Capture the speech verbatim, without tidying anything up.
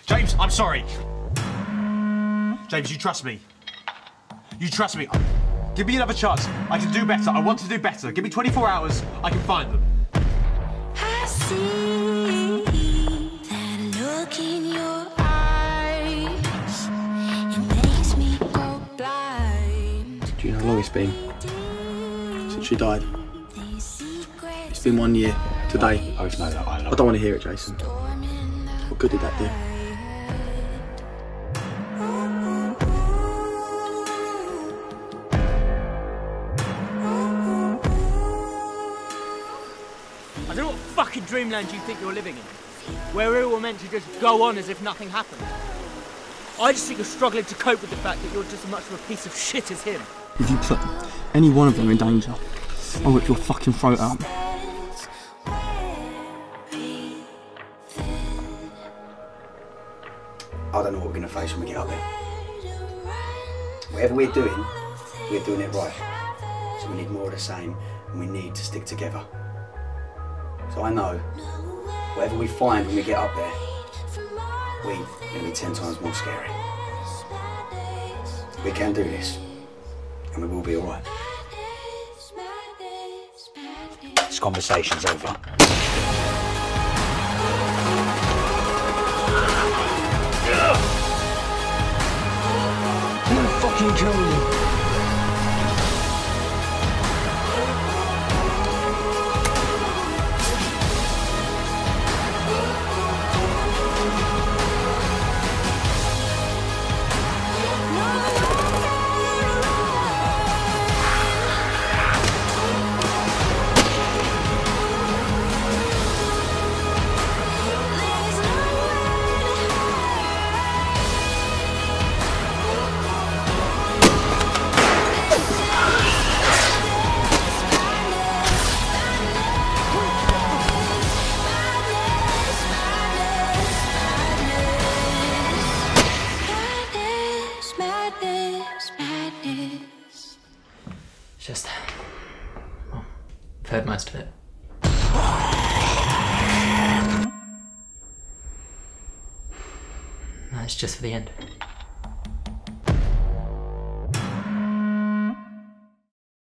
James, I'm sorry. James, you trust me. You trust me. Give me another chance. I can do better. I want to do better. Give me twenty-four hours. I can find them. I see that look in your eyes. It makes me go blind. Do you know how long it's been since she died? It's been one year today. I always know that. I love I don't want to hear it, Jason. What good did that do? I don't know what fucking dreamland you think you're living in, where we're all meant to just go on as if nothing happened. I just think you're struggling to cope with the fact that you're just as much of a piece of shit as him. If you put any one of them in danger, I'll rip your fucking throat out. I don't know what we're going to face when we get up there. Whatever we're doing, we're doing it right. So we need more of the same, and we need to stick together. So I know, whatever we find when we get up there, we're going to be ten times more scary. We can do this, and we will be alright. This conversation's over. I'm gonna fucking kill you. Just, well, I've heard most of it. No, it's just for the end.